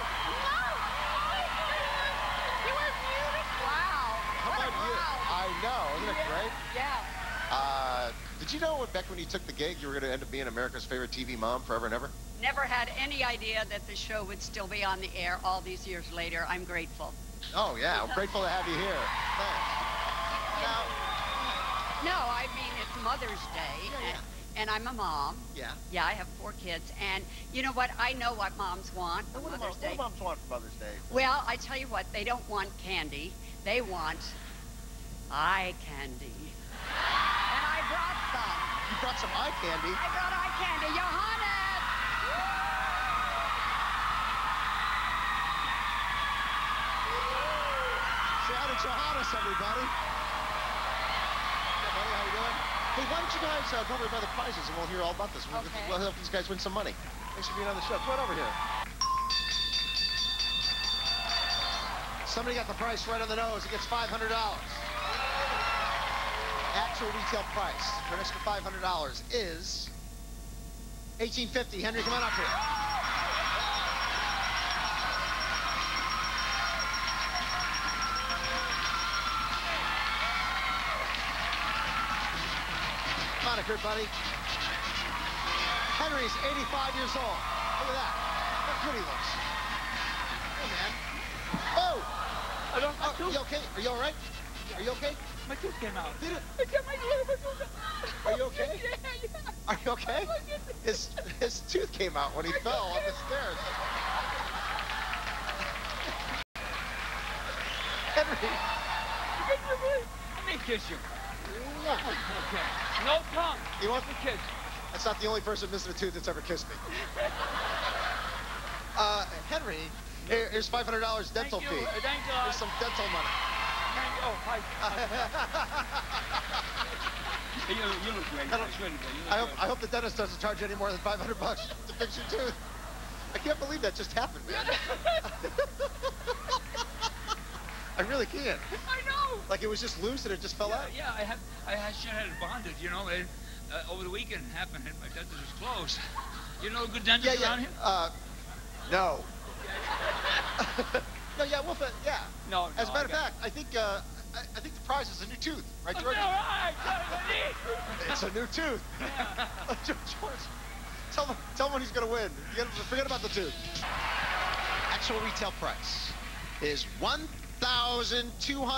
You were beautiful. Wow. How about you? I know. Isn't it great? Yeah. Did you know back when you took the gig, you were going to end up being America's favorite TV mom forever and ever? Never had any idea that the show would still be on the air all these years later. I'm grateful. Oh, yeah. I'm grateful to have you here. Thanks. No, I mean, it's Mother's Day. Yeah. And I'm a mom. Yeah. Yeah, I have 4 kids. And you know what? I know what moms want for What Mother's Day. do moms want for Mother's Day? Well, I tell you what, they don't want candy. They want eye candy. And I brought some. You brought some eye candy? I brought eye candy. Johannes! Say hi to Johannes, everybody. Hey, buddy, how you doing? Hey, why don't you guys go over by the prizes and we'll hear all about this. We'll help these guys win some money. Thanks for being on the show. Come on over here. Somebody got the price right on the nose. It gets $500. Actual retail price for an extra $500 is $18.50. Henry, come on up here. Come on up here, buddy. Henry's 85 years old. Look at that. How good he looks. Hey, man. Oh! You okay? Are you all right? Are you okay? My tooth came out. Did it? Are you okay? Yeah. Are you okay? His tooth came out when he fell on the stairs. Henry. Let me kiss you. Okay. No tongue. You want the kiss? That's not the only person missing a tooth that's ever kissed me. Henry, here's $500 dental fee. Thank you. Here's some dental money. Oh, hi. You look great. I hope the dentist doesn't charge you any more than $500 to fix your tooth. I can't believe that just happened, man. I really can't. I know. Like it was just loose and it just fell out? Yeah, I should have had it bonded, you know. Over the weekend it happened and my dentist was closed. You know a good dentist around here? No. No, yeah, well, yeah. No, As a matter of fact, I think the prize is a new tooth, right, George? All right. It's a new tooth. Yeah. George, tell him when he's going to win. Forget about the tooth. Actual retail price is $1,230.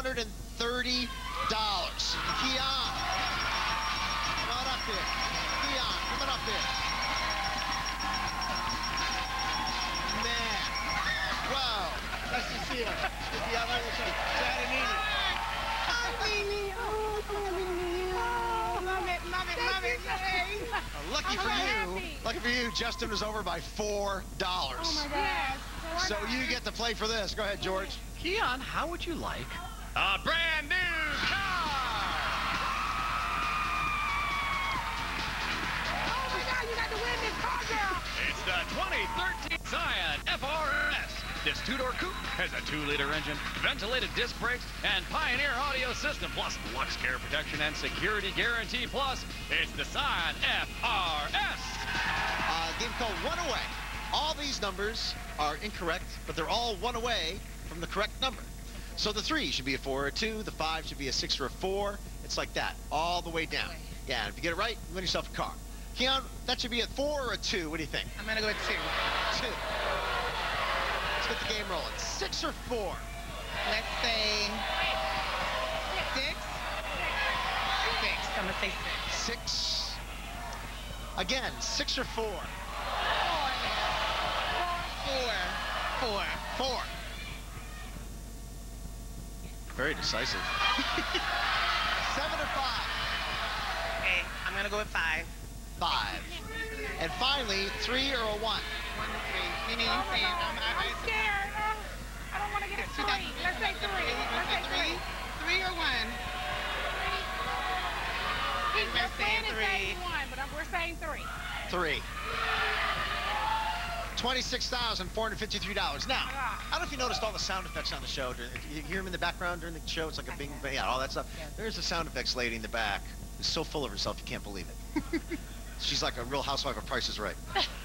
Keon, come on up here. Keon, come on up here. Man, wow. Nice to see you. Lucky for you, Justin is over by $4. Oh my God. So you get to play for this. Go ahead, George. Keon, how would you like a brand new car? Oh my God, you got to win this car, girl. It's the 2013 Scion FRS. This two-door coupe has a 2-liter engine, ventilated disc brakes, and Pioneer audio system, plus Lux Care Protection and Security Guarantee Plus. It's the Scion FRS. Game called One Away. All these numbers are incorrect, but they're all one away from the correct number. So the 3 should be a 4 or a 2, the 5 should be a 6 or a 4. It's like that, all the way down. Yeah, if you get it right, you win yourself a car. Keon, that should be a 4 or a 2. What do you think? I'm going to go with 2. 2. Let's get the game rolling. 6 or 4? Let's say 6. I'm gonna say 6. 6. Again, 6 or 4? 4. Very decisive. 7 or 5? Okay, I'm gonna go with 5. 5. And finally, 3 or a 1? 1 to 3. Nene, you saying I'm scared. I don't want to get it 3. Let's say 3. Let's say 3. 3 or 1? We're saying 3. 1, but we're saying 3. 3. $26,453. Now, I don't know if you noticed all the sound effects on the show. You hear them in the background during the show? It's like a bing, bang, all that stuff. There's a sound effects lady in the back who's so full of herself you can't believe it. She's like a real housewife of Price is Right.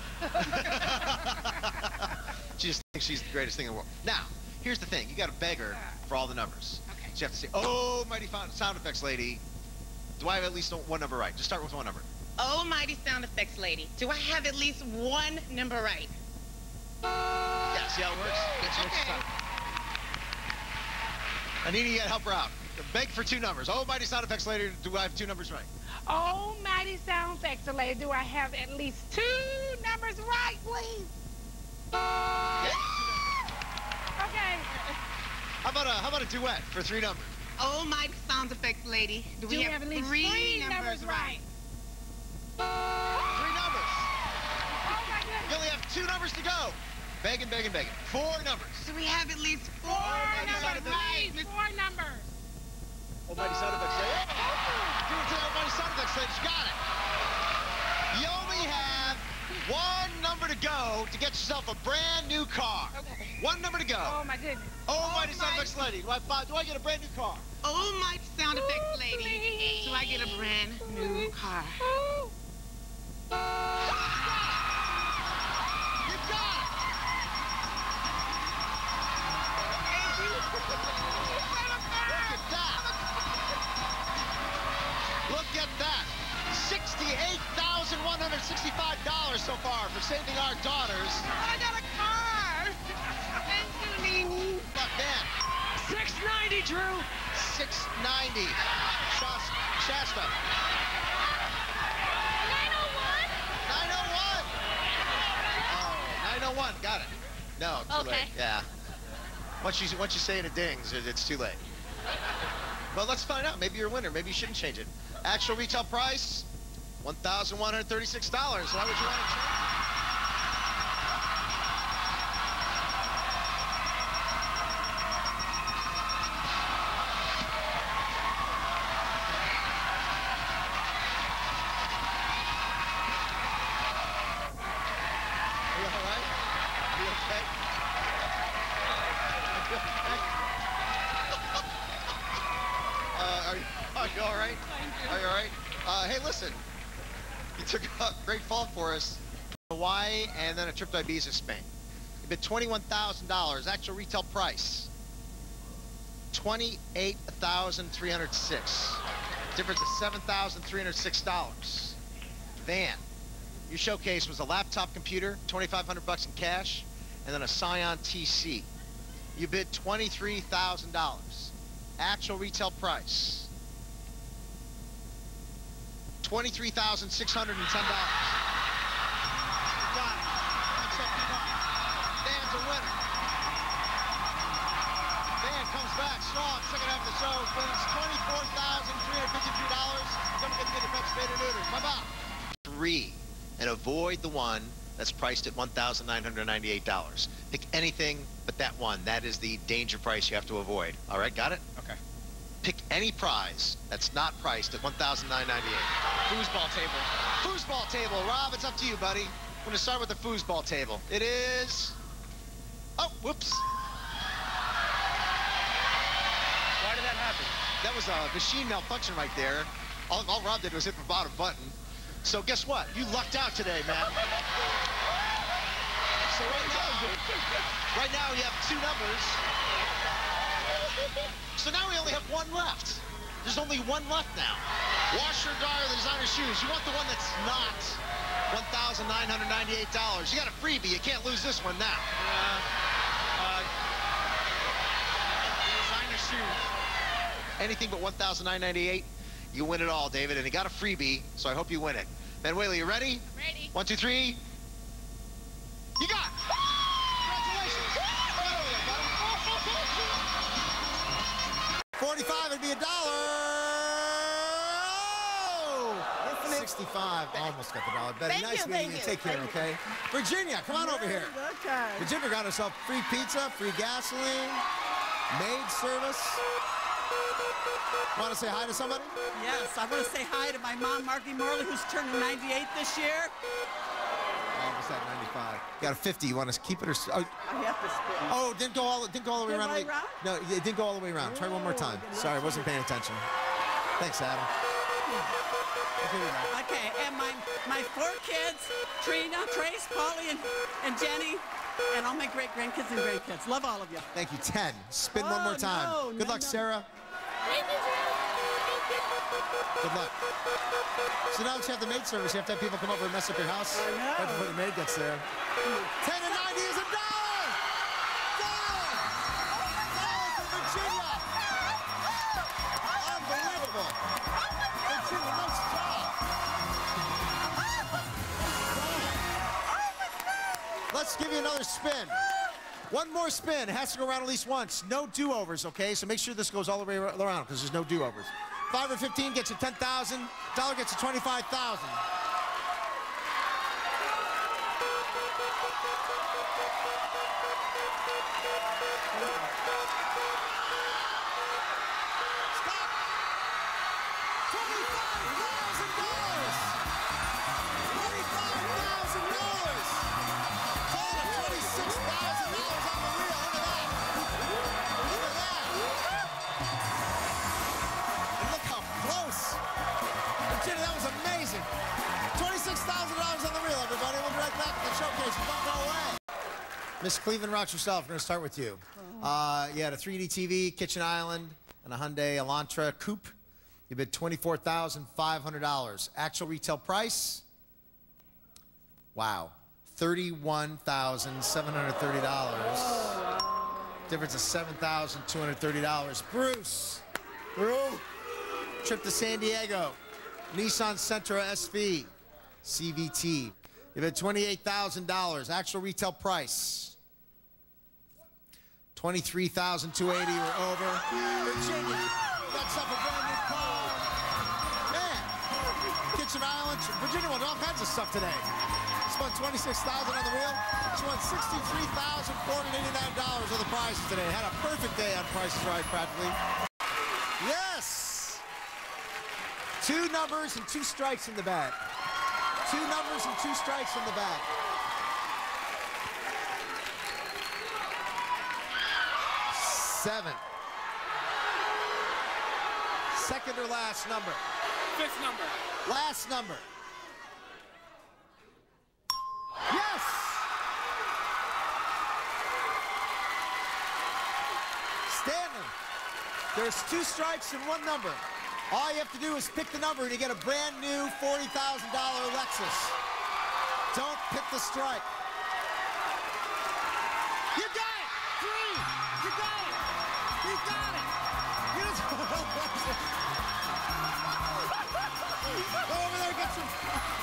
She just thinks she's the greatest thing in the world. Now, here's the thing. You got to beg her for all the numbers. Okay. So you have to say, oh, mighty sound effects lady, do I have at least one number right? Just start with one number. Oh, mighty sound effects lady, do I have at least one number right? Yeah, see how it works? Okay. Anita, you got to help her out. Beg for 2 numbers. Oh, mighty sound effects lady, do I have 2 numbers right? Oh, mighty sound effects lady, do I have at least 2 numbers right, please? Yeah. Okay. How about a duet for 3 numbers? Oh, mighty sound effects lady, do we have at least 3 numbers right? 3 numbers. Oh, my goodness. You only have 2 numbers to go. Begging. 4 numbers. Do we have at least 4 numbers right? 4 numbers. Oh, mighty sound effects lady. Give it to that mighty sound effects lady. She got it. You only have 1 number to go to get yourself a brand new car. Okay. 1 number to go. Oh, my goodness. Oh, mighty sound effects lady. Do I get a brand new car? Oh, mighty sound effects lady, Please. do I get a brand new car? Oh. You got it. Look at that. $68,165 so far for saving our daughters. I got a car. Thank you, Nene. But man, 690, Drew. 690. Shasta. 901? 901. Oh, 901. Got it. No, too late. Yeah. Once you say it dings, it's too late. But let's find out. Maybe you're a winner. Maybe you shouldn't change it. Actual retail price, $1,136. Why would you want to change? Are you all right? Are you okay? Are you all right? Are you all right? Hey, listen. You took a great fall for us. Hawaii and then a trip to Ibiza, Spain. You bid $21,000. Actual retail price, $28,306. Difference is $7,306. Van. Your showcase was a laptop computer, $2,500 in cash, and then a Scion TC. You bid $23,000. Actual retail price, $23,610. Got it. Dan's a winner. Dan comes back strong. Second half of the show wins $24,353. Don't forget to get your pets spayed or neutered. Bye-bye. 3, and avoid the one that's priced at $1,998. Pick anything but that one. That is the danger price you have to avoid. All right, got it? Okay. Pick any prize that's not priced at $1,998. Foosball table. Foosball table. Rob, it's up to you, buddy. We're going to start with the foosball table. It is... Oh, whoops. Why did that happen? That was a machine malfunction right there. All Rob did was hit the bottom button. So guess what? You lucked out today, man. So right now you have 2 numbers. So now we only have 1 left. There's only 1 left now. Washer, dryer, the designer shoes. You want the one that's not $1,998. You got a freebie. You can't lose this one now. Designer shoes. Anything but $1,998. You win it all, David, and you got a freebie, so I hope you win it. Manuela, you ready? I'm ready. 1, 2, 3. You got it! Congratulations! 45 would be $1. 65. Almost got the dollar. Betty, nice meeting you. Take care, okay? Virginia, come on over here. Okay. Virginia got herself free pizza, free gasoline, maid service. Want to say hi to somebody? Yes, I want to say hi to my mom, Margie Morley, who's turning 98 this year. Almost at 95. Got a 50. You want to keep it or? Oh, I have to spin. oh, didn't go all the way around. Right around? No, it didn't go all the way around. Try one more time. Sorry, I wasn't paying attention. Thanks, Adam. Okay, and my 4 kids, Trina, Trace, Polly, and Jenny, and all my great-grandkids and great-kids. Love all of you. Thank you. 10. Spin one more time. Good luck, Sarah. Good luck. So now that you have the maid service, you have to have people come over and mess up your house right before the maid gets there. 10 and 90 is $1. $1 for Virginia. Unbelievable. Virginia, nice job. Let's give you another spin. One more spin. It has to go around at least once. No do-overs, okay? So make sure this goes all the way around because there's no do-overs. 5 or 15 gets you 10,000. $1 gets you 25,000. Stop. $25,000. $25,000. Total of $26,000 on the wheel. Look at that. Look at that. And look how close. Virginia, that was amazing. $26,000 on the reel, everybody. We'll be right back to the showcase. Don't go away. Miss Cleveland Rock yourself. We're going to start with you. You had a 3D TV, kitchen island, and a Hyundai Elantra coupe. You bid $24,500. Actual retail price? Wow. $31,730. Difference of $7,230. Bruce. Trip to San Diego. Nissan Sentra SV. CVT. You bid $28,000. Actual retail price. $23,280. We're over. Virginia. Got yourself a brand new car. Man. Kitchen Island. Virginia won all kinds of stuff today. Spent $26,000 on the wheel. She won $63,489 on the prizes today. Had a perfect day on Price is Right, practically. Yes! 2 numbers and 2 strikes in the bag. 2 numbers and 2 strikes in the bag. 7. Second or last number? 5th number. Last number. Yes! Stanley, there's 2 strikes and 1 number. All you have to do is pick the number and you get a brand new $40,000 Lexus. Don't pick the strike. You got it! 3! You got it! You got it! You just Go over there and get some...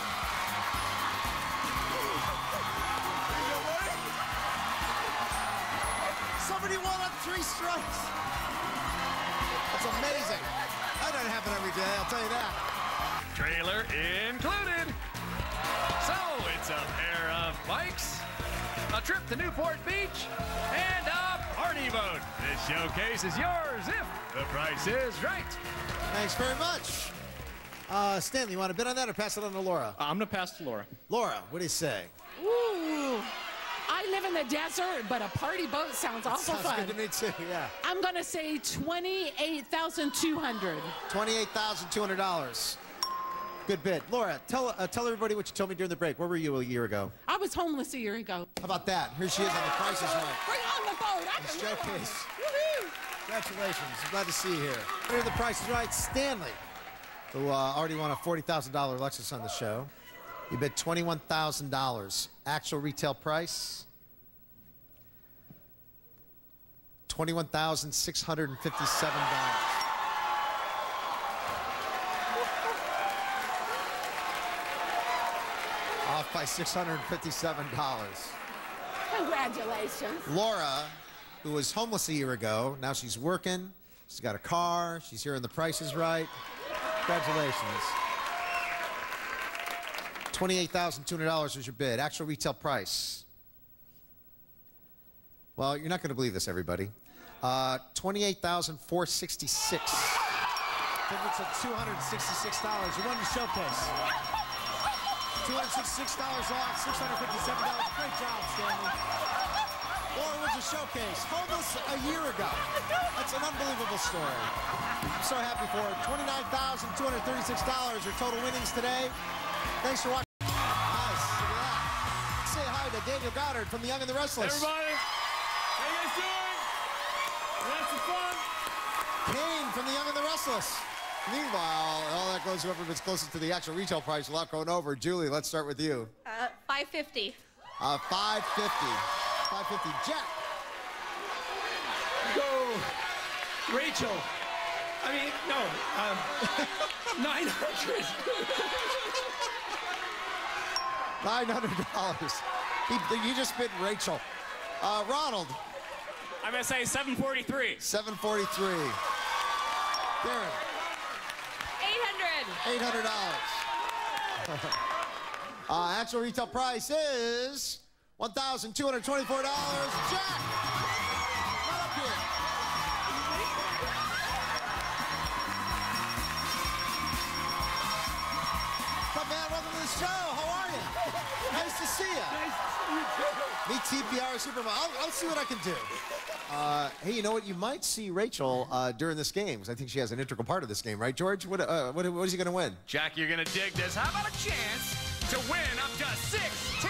Somebody won on 3 strikes. That's amazing. That doesn't happen every day, I'll tell you that. Trailer included. So it's a pair of bikes, a trip to Newport Beach, and a party boat. This showcase is yours if the price is right. Thanks very much. Stanley, you want to bid on that or pass it on to Laura? I'm going to pass to Laura. Laura, what do you say? Ooh. I live in the desert, but a party boat sounds awful fun. Sounds good to me too, yeah. I'm going to say $28,200. $28,200. Good bid. Laura, tell everybody what you told me during the break. Where were you a year ago? I was homeless a year ago. How about that? Here she is on the Price is Right. Bring on the boat. I can showcase. Woohoo! Congratulations. I'm glad to see you here. Here the Price is Right. Stanley, who already won a $40,000 Lexus on the show. You bid $21,000. Actual retail price, $21,657. Off by $657. Congratulations. Laura, who was homeless a year ago, now she's working. She's got a car. She's here in The Price is Right. Congratulations. $28,200 was your bid. Actual retail price. Well, you're not going to believe this, everybody. $28,466. Difference of $266. You won the showcase. $266 off, $657. Great job, Stanley. Laura wins a showcase. Homeless a year ago. That's an unbelievable story. I'm so happy for her. $29,236 are total winnings today. Thanks for watching. Nice. Look at that. Say hi to Daniel Goddard from The Young and the Restless. Everybody, how you guys doing? That's some fun. Kane from The Young and the Restless. Meanwhile, all that goes whoever gets closest to the actual retail price. A lot going over. Julie, let's start with you. $550. $550. $550. Jack. Go, Rachel. I mean, no, 900. $900. You just bid Rachel. Ronald. I'm going to say $743. $743. Darren. $800. Actual retail price is $1,224. Jack. Right up here. What's up, man? Welcome to the show. How are you? Nice to see you. Meet TPIR Supermodel. I'll see what I can do. Hey, you know what? You might see Rachel during this game, because I think she has an integral part of this game, right, George? What is he going to win? Jack, you're going to dig this. How about a chance to win up to $16,000?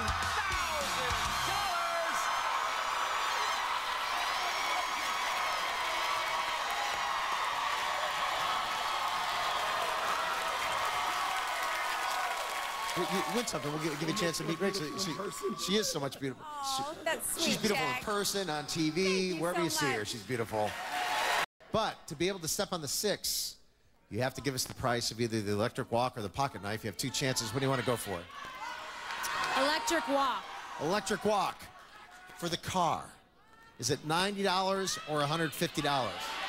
You win something. We'll give you a chance to meet Rachel. She is so much beautiful. That's sweet, She's beautiful Jack. in person, on TV, wherever so you see her. much. She's beautiful. But to be able to step on the 6, you have to give us the price of either the electric walk or the pocket knife. You have 2 chances. What do you want to go for? Electric walk. Electric walk for the car. Is it $90 or $150?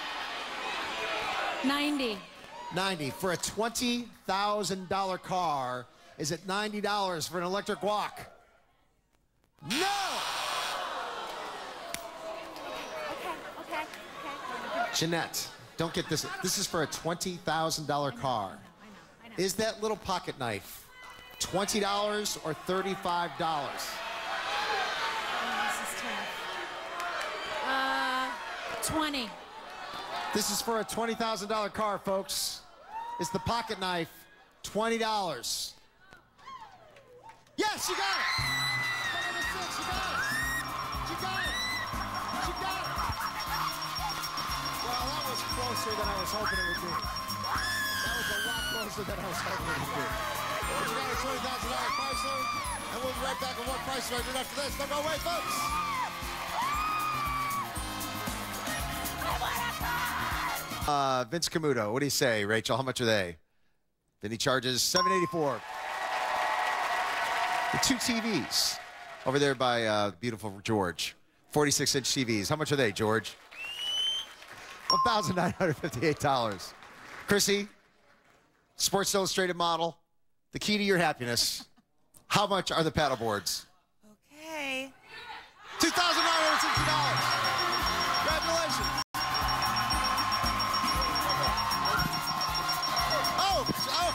90. 90 for a $20,000 car. Is it $90 for an electric walk? No! Okay. Jeanette, don't get this. This is for a $20,000 car. Is that little pocket knife $20 or $35? This is tough. 20. This is for a $20,000 car, folks. Is the pocket knife $20? Yes, you got it! Number 6, you got it! You got it! You got it! Well, that was closer than I was hoping it would be. That was a lot closer than I was hoping it would be. But you got a $20,000 Chrysler, and we'll be right back on What Price Is Right after this. Don't go away, folks! Vince Camuto, what do you say, Rachel? How much are they? Then he charges $784. The 2 TVs over there by beautiful George. 46-inch TVs. How much are they, George? $1,958. Chrissy, Sports Illustrated model. The key to your happiness. How much are the paddle boards? Okay. $2,960. Congratulations. Oh.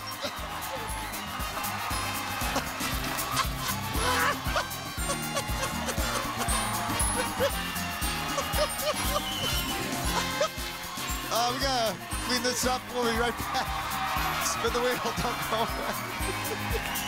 We gotta clean this up. We'll be right back. Spin the wheel. Don't go away.